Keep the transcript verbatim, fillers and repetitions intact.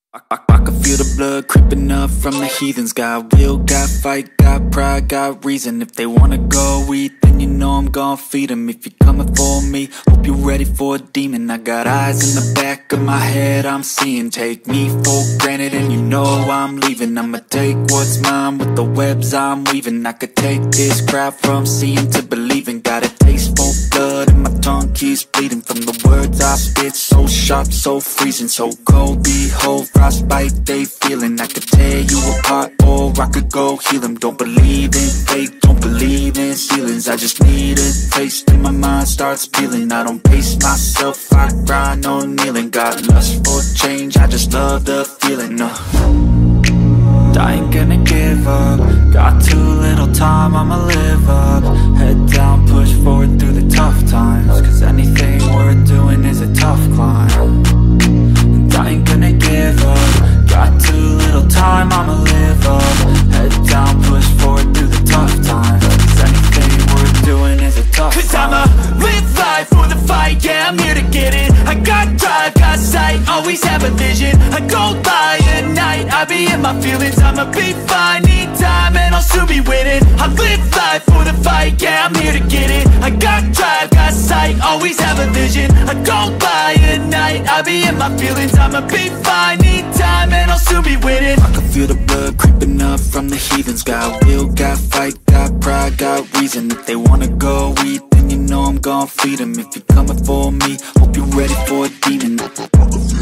I, I, I can feel the blood creeping up from the heathens. Got will, got fight, got pride, got reason. If they wanna go eat, then you know I'm gon' feed them. If you're coming for me, hope you're ready for a demon. I got eyes in the back of my head, I'm seeing. Take me for granted and you know I'm leaving. I'ma take what's mine with the webs I'm weaving. I could take this crowd from seeing to believing. Got a taste for blood and my tongue keeps bleeding from the words I spit. So sharp, so freezing, so cold. Behold, frostbite they feeling. I could tear you apart or I could go heal them. Don't believe in fate, don't believe in ceilings. I just need a taste and my mind starts peeling. I don't pace myself, I grind on kneeling. Got lust for change, I just love the feeling. uh. I ain't gonna give up. Got too little time, I'ma live up. Head down, push forward through the tough times. Cause anything worth doing is a tough climb. And I ain't gonna give up. Got too little time, I'ma live up. Head down, push forward through the tough times. Cause anything worth doing is a tough climb. Cause I'ma live life for the fight, yeah, I'm here to get it. I got drive, got sight, always have a vision. I go by at night, I be in my feelings. I'ma be fine, need time, and I'll soon be winning. I live life for the fight, yeah, I'm here to get it. I got drive, got sight, always have a vision. I go by at night, I be in my feelings. I'ma be fine, need time, and I'll soon be winning. I can feel the blood creeping up from the heathens. Got will, got fight, got pride, got reason. If they wanna go eat, then you know I'm gon' feed them. If you're coming for me, hope you're ready for a demon.